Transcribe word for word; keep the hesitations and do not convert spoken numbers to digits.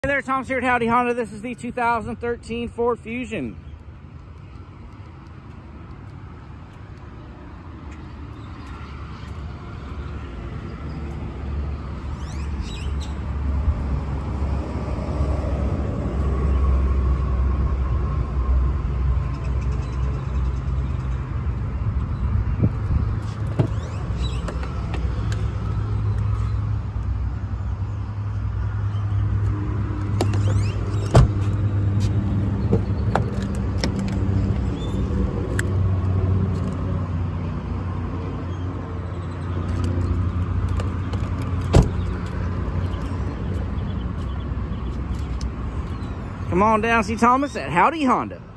Hey there, Tom's here at Howdy Honda. This is the two thousand thirteen Ford Fusion. Come on down, see Thomas at Howdy Honda.